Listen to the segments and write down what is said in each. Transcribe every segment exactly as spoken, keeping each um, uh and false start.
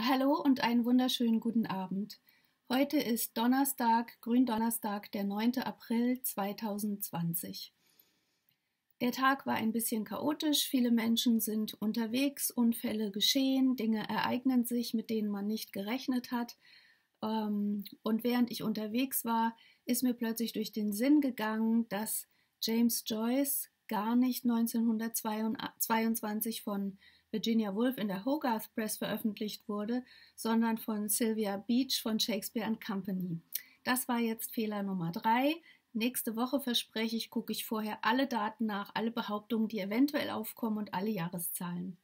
Hallo und einen wunderschönen guten Abend. Heute ist Donnerstag, Gründonnerstag, der neunte April zweitausendzwanzig. Der Tag war ein bisschen chaotisch, viele Menschen sind unterwegs, Unfälle geschehen, Dinge ereignen sich, mit denen man nicht gerechnet hat. Und während ich unterwegs war, ist mir plötzlich durch den Sinn gegangen, dass James Joyce gar nicht neunzehnhundertzweiundzwanzig von Virginia Woolf in der Hogarth Press veröffentlicht wurde, sondern von Sylvia Beach von Shakespeare and Company. Das war jetzt Fehler Nummer drei. Nächste Woche, verspreche ich, gucke ich vorher alle Daten nach, alle Behauptungen, die eventuell aufkommen und alle Jahreszahlen.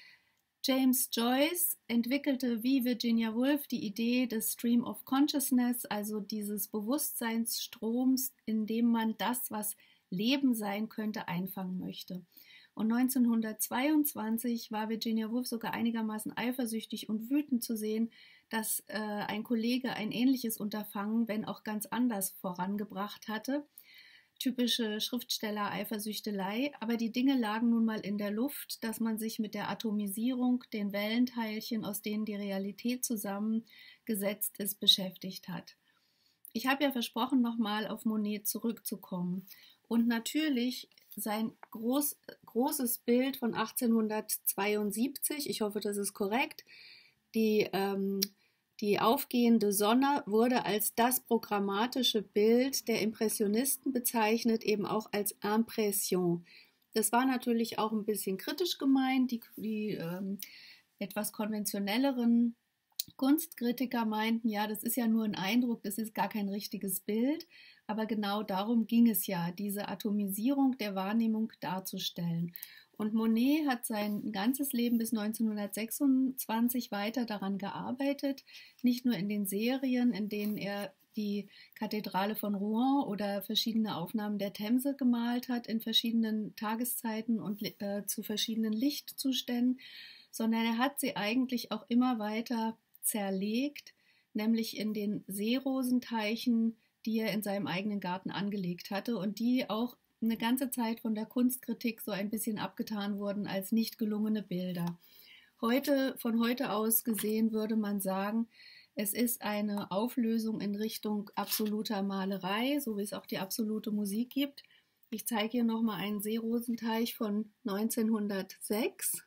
James Joyce entwickelte wie Virginia Woolf die Idee des Stream of Consciousness, also dieses Bewusstseinsstroms, in dem man das, was Leben sein könnte, einfangen möchte. Und neunzehnhundertzweiundzwanzig war Virginia Woolf sogar einigermaßen eifersüchtig und wütend zu sehen, dass äh, ein Kollege ein ähnliches Unterfangen, wenn auch ganz anders, vorangebracht hatte. Typische Schriftsteller-Eifersüchtelei, aber die Dinge lagen nun mal in der Luft, dass man sich mit der Atomisierung, den Wellenteilchen, aus denen die Realität zusammengesetzt ist, beschäftigt hat. Ich habe ja versprochen, nochmal auf Monet zurückzukommen. Und natürlich sein groß, großes Bild von achtzehnhundertzweiundsiebzig, ich hoffe, das ist korrekt, die, ähm, die aufgehende Sonne wurde als das programmatische Bild der Impressionisten bezeichnet, eben auch als Impression. Das war natürlich auch ein bisschen kritisch gemeint, die, die ähm, etwas konventionelleren Kunstkritiker meinten, ja, das ist ja nur ein Eindruck, das ist gar kein richtiges Bild, aber genau darum ging es ja, diese Atomisierung der Wahrnehmung darzustellen. Und Monet hat sein ganzes Leben bis neunzehnhundertsechsundzwanzig weiter daran gearbeitet, nicht nur in den Serien, in denen er die Kathedrale von Rouen oder verschiedene Aufnahmen der Themse gemalt hat in verschiedenen Tageszeiten und äh, zu verschiedenen Lichtzuständen, sondern er hat sie eigentlich auch immer weiter zerlegt, nämlich in den Seerosenteichen, die er in seinem eigenen Garten angelegt hatte und die auch eine ganze Zeit von der Kunstkritik so ein bisschen abgetan wurden als nicht gelungene Bilder. Heute, von heute aus gesehen, würde man sagen, es ist eine Auflösung in Richtung absoluter Malerei, so wie es auch die absolute Musik gibt. Ich zeige hier nochmal einen Seerosenteich von neunzehnhundertsechs.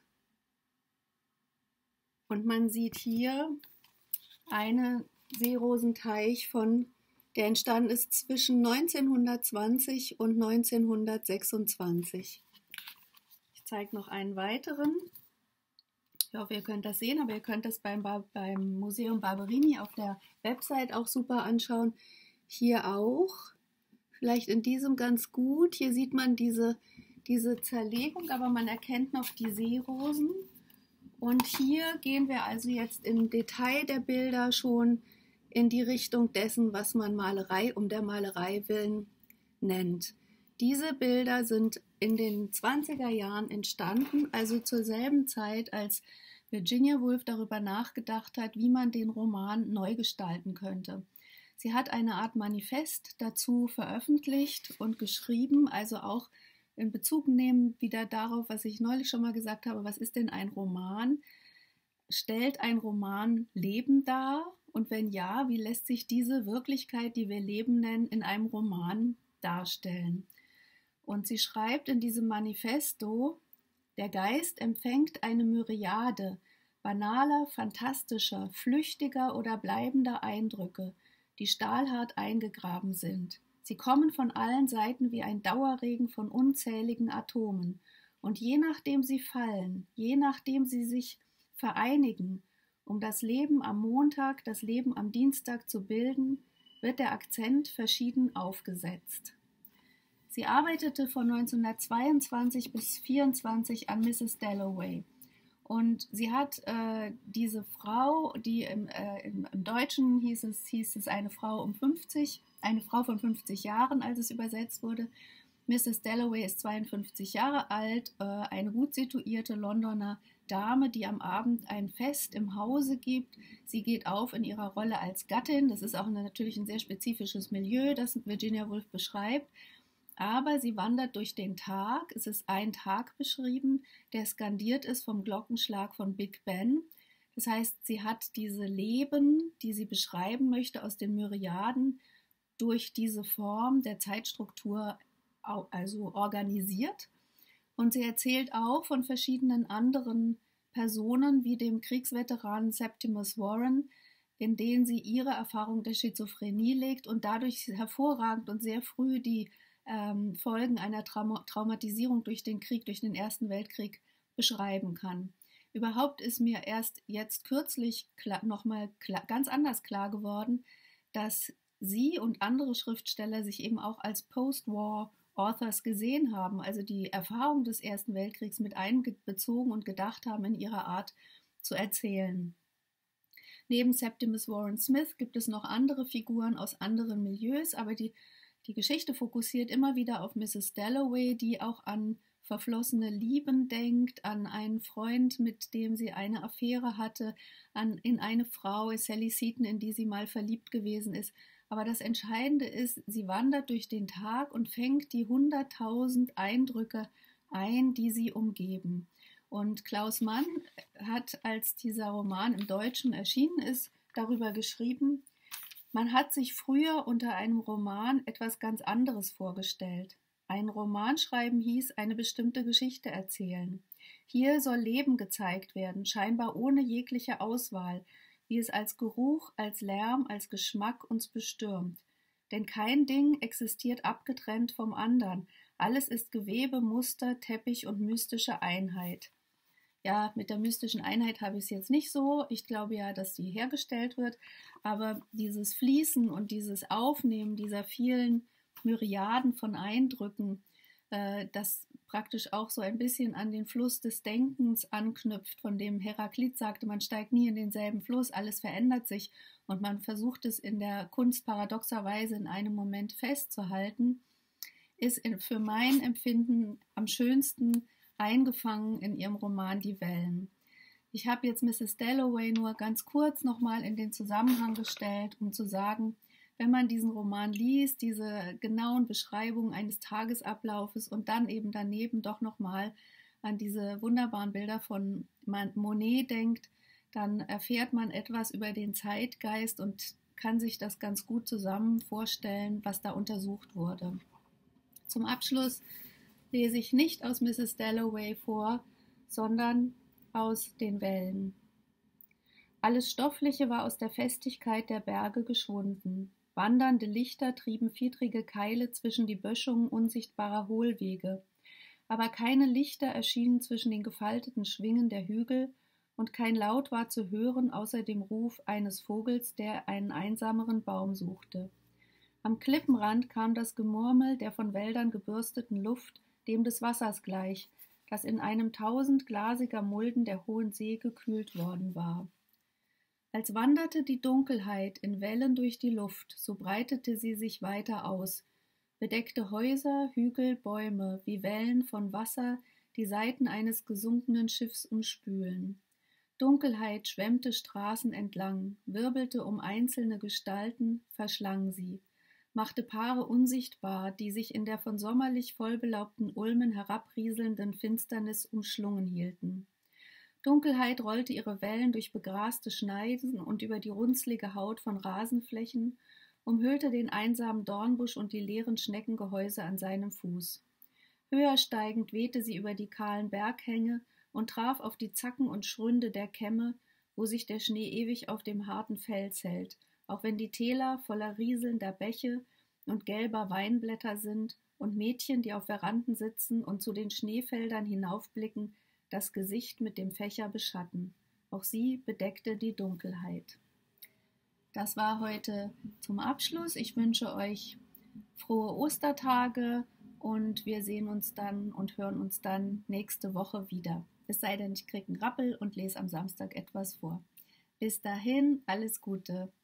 Und man sieht hier einen Seerosenteich, von, der entstanden ist zwischen neunzehnhundertzwanzig und neunzehnhundertsechsundzwanzig. Ich zeige noch einen weiteren. Ich hoffe, ihr könnt das sehen, aber ihr könnt das beim, beim Museum Barberini auf der Website auch super anschauen. Hier auch, vielleicht in diesem ganz gut. Hier sieht man diese, diese Zerlegung, aber man erkennt noch die Seerosen. Und hier gehen wir also jetzt im Detail der Bilder schon in die Richtung dessen, was man Malerei um der Malerei willen nennt. Diese Bilder sind in den zwanziger Jahren entstanden, also zur selben Zeit, als Virginia Woolf darüber nachgedacht hat, wie man den Roman neu gestalten könnte. Sie hat eine Art Manifest dazu veröffentlicht und geschrieben, also auch in Bezug nehmen wieder darauf, was ich neulich schon mal gesagt habe, was ist denn ein Roman? Stellt ein Roman Leben dar? Und wenn ja, wie lässt sich diese Wirklichkeit, die wir Leben nennen, in einem Roman darstellen? Und sie schreibt in diesem Manifesto, der Geist empfängt eine Myriade banaler, fantastischer, flüchtiger oder bleibender Eindrücke, die stahlhart eingegraben sind. Sie kommen von allen Seiten wie ein Dauerregen von unzähligen Atomen. Und je nachdem sie fallen, je nachdem sie sich vereinigen, um das Leben am Montag, das Leben am Dienstag zu bilden, wird der Akzent verschieden aufgesetzt. Sie arbeitete von neunzehnhundertzweiundzwanzig bis vierundzwanzig an Misses Dalloway. Und sie hat äh, diese Frau, die im, äh, im, im Deutschen hieß es, hieß es eine Frau um fünfzig, eine Frau von fünfzig Jahren, als es übersetzt wurde. Misses Dalloway ist zweiundfünfzig Jahre alt, äh, eine gut situierte Londoner Dame, die am Abend ein Fest im Hause gibt. Sie geht auf in ihrer Rolle als Gattin. Das ist auch eine, natürlich ein sehr spezifisches Milieu, das Virginia Woolf beschreibt. Aber sie wandert durch den Tag. Es ist ein Tag beschrieben, der skandiert ist vom Glockenschlag von Big Ben. Das heißt, sie hat diese Leben, die sie beschreiben möchte aus den Myriaden, durch diese Form der Zeitstruktur also organisiert. Und sie erzählt auch von verschiedenen anderen Personen, wie dem Kriegsveteranen Septimus Warren, in denen sie ihre Erfahrung der Schizophrenie legt und dadurch hervorragend und sehr früh die ähm, Folgen einer Traum- Traumatisierung durch den Krieg, durch den Ersten Weltkrieg beschreiben kann. Überhaupt ist mir erst jetzt kürzlich nochmal ganz anders klar geworden, dass sie und andere Schriftsteller sich eben auch als Post-War Authors gesehen haben, also die Erfahrung des Ersten Weltkriegs mit einbezogen und gedacht haben, in ihrer Art zu erzählen. Neben Septimus Warren Smith gibt es noch andere Figuren aus anderen Milieus, aber die, die Geschichte fokussiert immer wieder auf Misses Dalloway, die auch an verflossene Lieben denkt, an einen Freund, mit dem sie eine Affäre hatte, an, in eine Frau, Sally Seton, in die sie mal verliebt gewesen ist. Aber das Entscheidende ist, sie wandert durch den Tag und fängt die hunderttausend Eindrücke ein, die sie umgeben. Und Klaus Mann hat, als dieser Roman im Deutschen erschienen ist, darüber geschrieben, man hat sich früher unter einem Roman etwas ganz anderes vorgestellt. Ein Roman schreiben hieß, eine bestimmte Geschichte erzählen. Hier soll Leben gezeigt werden, scheinbar ohne jegliche Auswahl, wie es als Geruch, als Lärm, als Geschmack uns bestürmt. Denn kein Ding existiert abgetrennt vom anderen. Alles ist Gewebe, Muster, Teppich und mystische Einheit. Ja, mit der mystischen Einheit habe ich es jetzt nicht so. Ich glaube ja, dass die hergestellt wird. Aber dieses Fließen und dieses Aufnehmen dieser vielen Myriaden von Eindrücken, äh, das praktisch auch so ein bisschen an den Fluss des Denkens anknüpft, von dem Heraklit sagte, man steigt nie in denselben Fluss, alles verändert sich und man versucht es in der Kunst paradoxerweise in einem Moment festzuhalten, ist für mein Empfinden am schönsten eingefangen in ihrem Roman Die Wellen. Ich habe jetzt Misses Dalloway nur ganz kurz nochmal in den Zusammenhang gestellt, um zu sagen, wenn man diesen Roman liest, diese genauen Beschreibungen eines Tagesablaufes und dann eben daneben doch nochmal an diese wunderbaren Bilder von Monet denkt, dann erfährt man etwas über den Zeitgeist und kann sich das ganz gut zusammen vorstellen, was da untersucht wurde. Zum Abschluss lese ich nicht aus Misses Dalloway vor, sondern aus den Wellen. Alles Stoffliche war aus der Festigkeit der Berge geschwunden. Wandernde Lichter trieben fieдрige Keile zwischen die Böschungen unsichtbarer Hohlwege. Aber keine Lichter erschienen zwischen den gefalteten Schwingen der Hügel, und kein Laut war zu hören außer dem Ruf eines Vogels, der einen einsameren Baum suchte. Am Klippenrand kam das Gemurmel der von Wäldern gebürsteten Luft dem des Wassers gleich, das in einem Tausend glasiger Mulden der hohen See gekühlt worden war. Als wanderte die Dunkelheit in Wellen durch die Luft, so breitete sie sich weiter aus, bedeckte Häuser, Hügel, Bäume, wie Wellen von Wasser, die Seiten eines gesunkenen Schiffs umspülen. Dunkelheit schwemmte Straßen entlang, wirbelte um einzelne Gestalten, verschlang sie, machte Paare unsichtbar, die sich in der von sommerlich vollbelaubten Ulmen herabrieselnden Finsternis umschlungen hielten. Dunkelheit rollte ihre Wellen durch begraste Schneisen und über die runzlige Haut von Rasenflächen, umhüllte den einsamen Dornbusch und die leeren Schneckengehäuse an seinem Fuß. Höher steigend wehte sie über die kahlen Berghänge und traf auf die Zacken und Schründe der Kämme, wo sich der Schnee ewig auf dem harten Fels hält, auch wenn die Täler voller rieselnder Bäche und gelber Weinblätter sind und Mädchen, die auf Veranden sitzen und zu den Schneefeldern hinaufblicken, das Gesicht mit dem Fächer beschatten. Auch sie bedeckte die Dunkelheit. Das war heute zum Abschluss. Ich wünsche euch frohe Ostertage und wir sehen uns dann und hören uns dann nächste Woche wieder. Es sei denn, ich kriege einen Rappel und lese am Samstag etwas vor. Bis dahin, alles Gute.